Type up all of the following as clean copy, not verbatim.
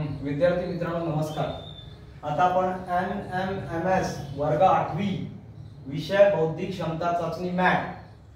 विद्यार्थी मित्रांनो नमस्कार। आता आपण NMMS वर्ग 8वी विषय बौद्धिक क्षमता चाचणी मॅट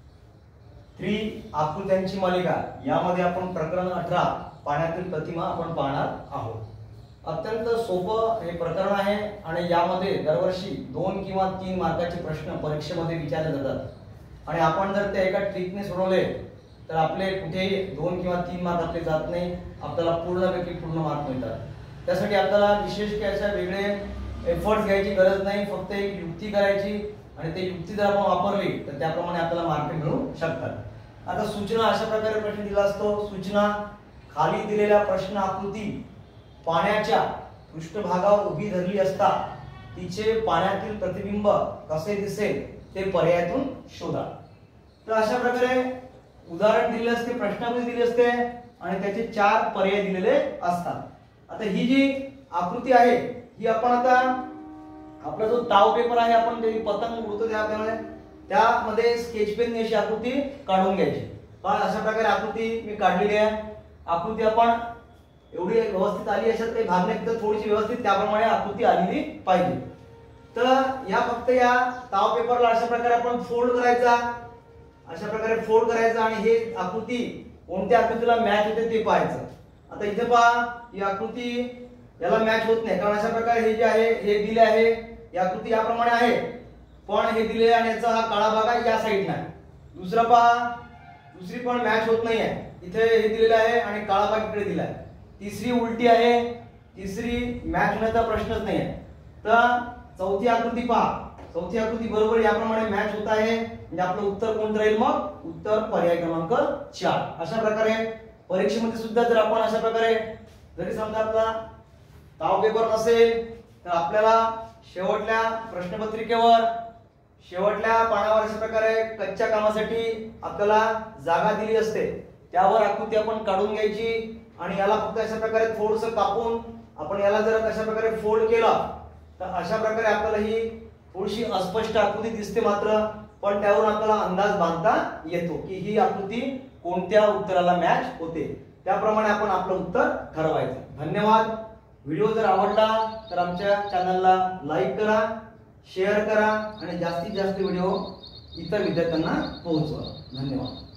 3 आकृत्यांची मालिका यामध्ये आपण प्रकरण 18 पाण्यातील प्रतिमा आपण पाहणार आहोत। अत्यंत सोपं हे प्रकरण आहे आणि यामध्ये दरवर्षी 2 किंवा 3 मार्काचे प्रश्न परीक्षेमध्ये विचारले जातात आणि आपण जर ते एका ट्रिकने सोडवले तर आपले कुठेही 2 किंवा 3 मार्क आपले जात नाही, आपल्याला पूर्णपैकी पूर्ण मार्क मिळतात। त्यासाठी आपल्याला विशेष काही अशा वेगळे एफर्ट्स घ्यायची गरज नाही, फक्त एक युक्ती करायची आणि ते युक्ती जर आपण वापरली तर त्याप्रमाणे आपल्याला मार्क मिळू शकतात। आता सूचना अशा प्रकारे प्रश्न दिला असतो। सूचना खाली दिलेल्या प्रश्न आकृती पाण्याच्या पृष्ठभागावर उभी धरली असता तिचे पाण्यातील प्रतिबिंब कसे दिसेल ते पर्यायातून शोधा। तर अशा प्रकारे उदाहरण दिले असते, प्रश्नामध्ये दिले असते आणि त्याचे 4 पर्याय दिलेले असतात। आता ही जी आकृती आहे ही आपण आता आपला जो ताव पेपर आहे आपण ते पतंग उडतो त्यामध्ये स्केच पेन ने अशी आकृती काढून घ्यायची। पण अशा प्रकारे आकृती मी काढलेली आहे। आकृती आपण एवढी व्यवस्थित आली अशात काही भाग नाही, तर थोडीशी व्यवस्थित त्याप्रमाणे आकृती आलेली पाहिजे। तर या फक्त या ताव पेपरला अशा प्रकारे आपण फोल्ड करायचा, अशा प्रकारे फोल्ड करायचा आणि हे आकृती कोणत्या आकृतीला मॅच होते ते पाहायचं। आता इथे पहा ही आकृती याला मॅच होत नाही, कारण अशा प्रकारे हे जे आहे हे दिले आहे, ही आकृती याप्रमाणे आहे पण हे दिले आणि याचा हा काळा भाग आहे या साइडला। दुसरा पहा दुसरी पण मॅच होत नाही आहे, इथे हे दिलेले आहे आणि काळा भाग इकडे दिला आहे। तिसरी उलटी आहे, तिसरी मॅच होण्याचा प्रश्नच नाही आहे। तर चौथी आकृती पहा, चौथी आकृती बरोबर याप्रमाणे मॅच होत आहे, म्हणजे आपलं उत्तर कोणतं राहील? मग उत्तर पर्याय क्रमांक 4। अशा प्रकारे परीक्षेमध्ये सुद्धा जर आपण अशा प्रकारे जरी समजा आपला ताव पेपर नसेल तर आपल्याला शेवटल्या प्रश्नपत्रिकेवर शेवटल्या पानावर अशा प्रकारे कच्च्या कामासाठी आपल्याला जागा दिली असते, त्यावर आकृती आपण काढून घ्यायची आणि याला फक्त अशा प्रकारे थोडंसं कापून आपण याला जर अशा प्रकारे फोल्ड केला तर अशा प्रकारे आपल्याला ही थोडीशी अस्पष्ट आकृती दिसते मात्र, पण त्यावरून आपल्याला अंदाज बांधता येतो की ही आकृती कोणत्या उत्तराला मॅच होते। त्याप्रमाणे आपण आपलं उत्तर ठरवायचं। धन्यवाद। व्हिडिओ जर आवडला तर आमच्या चॅनलला लाईक करा, शेअर करा आणि जास्तीत जास्त व्हिडिओ इतर विद्यार्थ्यांना पोहोचवा। धन्यवाद।